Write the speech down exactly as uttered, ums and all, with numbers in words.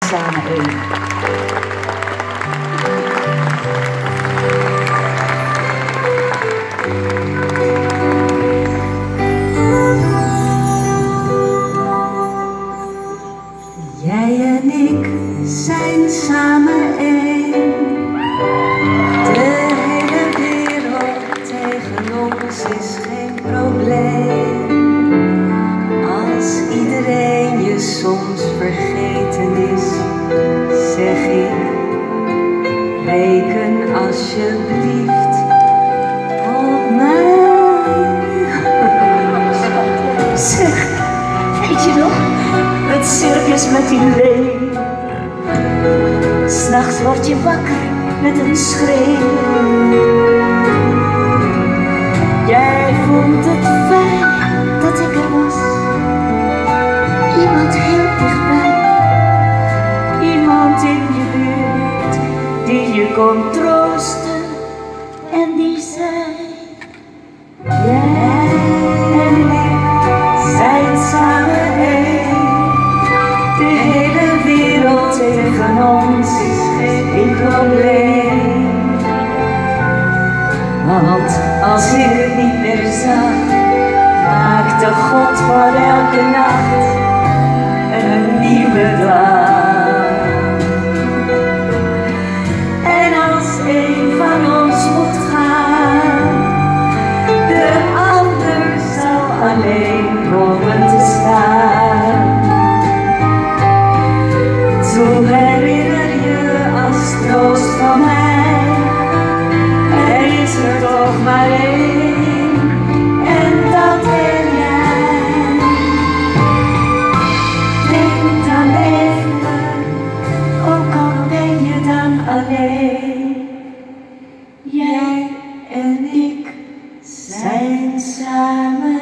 samen één. Jij en ik zijn samen één. De hele wereld tegen ons is geen probleem. Als iedereen je soms vergeten is, zeg ik, reken alsjeblieft op mij. Zeg, weet je nog, het circus met die leeuw. 'S Nachts word je wakker met een schreeuw. Jij vond het fijn dat ik er was. Iemand heel dichtbij. Iemand in je buurt die je kon troosten. En die zei, jij en ik zijn samen één. De hele wereld tegen ons is geen probleem. Want als ik het niet meer zag, maakte God voor elke nacht een nieuwe dag. En als een van ons moet gaan, de ander zal alleen komen te staan. Zo herinner je als troost van mij, er is er toch maar één, en dat ben jij. Denk dan even, ook al ben je dan alleen. Jij en ik zijn samen